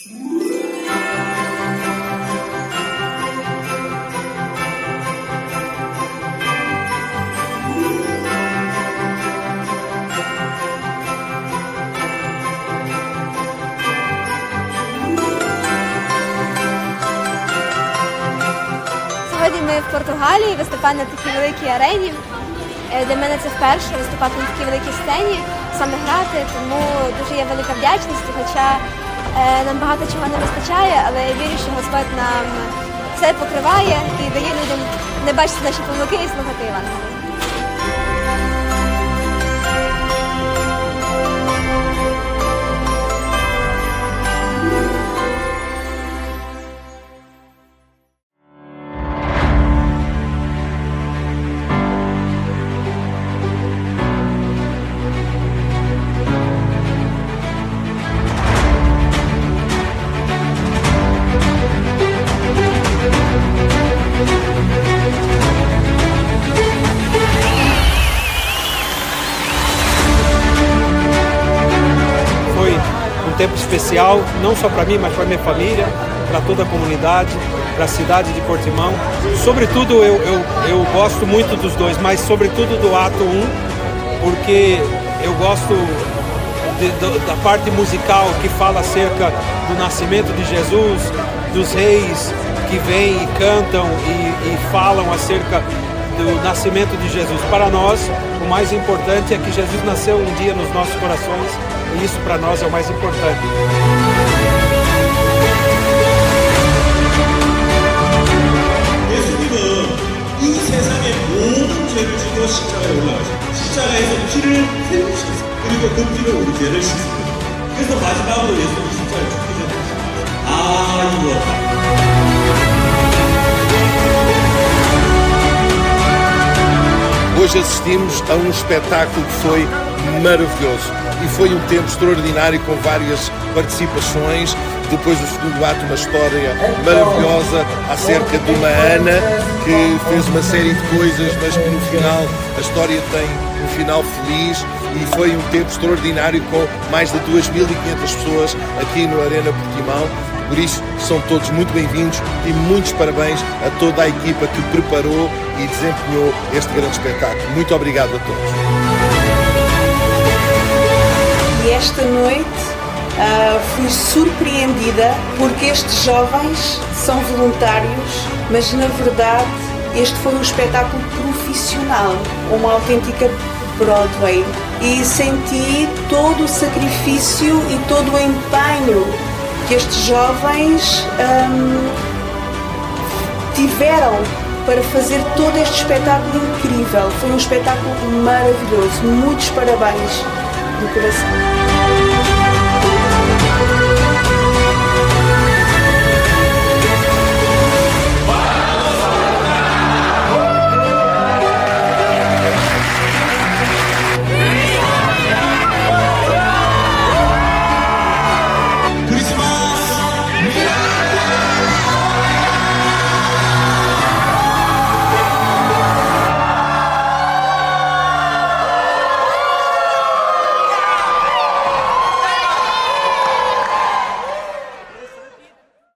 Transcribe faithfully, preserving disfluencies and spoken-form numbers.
Сьогодні ми в Португалії виступаємо на такій великій арені. Для мене це вперше виступати на такій великій сцені, саме грати, тому дуже є велика вдячність, хоча нам багато чого не вистачає, але я вірю, що Господь нам все покриває і дає людям не бачити наші помилки і слухати Євангелія. Tempo especial, não só para mim, mas para minha família, para toda a comunidade, para a cidade de Portimão. Sobretudo, eu, eu, eu gosto muito dos dois, mas sobretudo do ato um, porque eu gosto de, de, da parte musical que fala acerca do nascimento de Jesus, dos reis que vêm e cantam e, e falam acerca do nascimento de Jesus. Para nós, o mais importante é que Jesus nasceu um dia nos nossos corações e isso para nós é o mais importante. 예수님은 이 세상의 모든 죄를 지고 십자가에 올라가셨고 십자가에서 피를 흘리셨어요. 그리고 그 피로 우리 죄를 씻습니다. 그래서 마지막으로 예수님이 십자가에 죽으셨습니다. 아 이거 Hoje assistimos a um espetáculo que foi maravilhoso e foi um tempo extraordinário com várias participações. Depois do segundo ato, uma história maravilhosa acerca de uma Ana que fez uma série de coisas, mas que no final a história tem um final feliz e foi um tempo extraordinário com mais de duas mil e quinhentas pessoas aqui no Arena Portimão. Por isso, são todos muito bem-vindos e muitos parabéns a toda a equipa que preparou e desempenhou este grande espetáculo. Muito obrigado a todos. E esta noite uh, fui surpreendida porque estes jovens são voluntários, mas na verdade este foi um espetáculo profissional, uma autêntica Broadway. E senti todo o sacrifício e todo o empenho que estes jovens um, tiveram para fazer todo este espetáculo incrível. Foi um espetáculo maravilhoso. Muitos parabéns do coração.